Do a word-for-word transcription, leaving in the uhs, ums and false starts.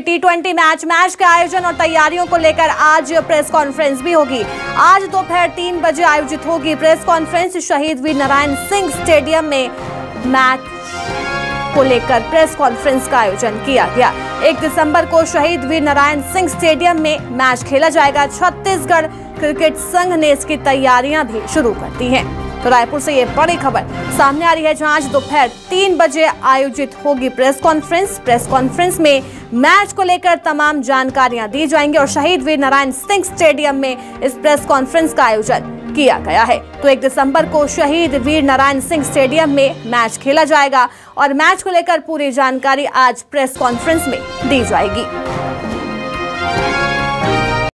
T twenty match match के आयोजन और तैयारियों को लेकर आज प्रेस कॉन्फ्रेंस भी होगी। आज दोपहर तीन बजे आयोजित होगी press conference. Shaheed Veer Narayan Singh stadium में मैच को लेकर प्रेस कॉन्फ्रेंस का आयोजन किया गया। एक दिसंबर को शहीद वीर नारायण सिंह स्टेडियम में मैच खेला जाएगा। छत्तीसगढ़ क्रिकेट संघ ने इसकी तैयारियां भी शुरू कर दी हैं। तो रायपुर से ये बड़ी खबर सामने आ रही है, जहां आज दोपहर तीन बजे आयोजित होगी प्रेस कॉन्फ्रेंस। प्रेस कॉन्फ्रेंस में मैच को लेकर तमाम जानकारियां दी जाएंगी और शहीद वीर नारायण सिंह स्टेडियम में इस प्रेस कॉन्फ्रेंस का आयोजन किया गया है। तो एक दिसंबर को शहीद वीर नारायण सिंह स्टेडियम में मैच खेला जाएगा और मैच को लेकर पूरी जानकारी आज प्रेस कॉन्फ्रेंस में दी जाएगी।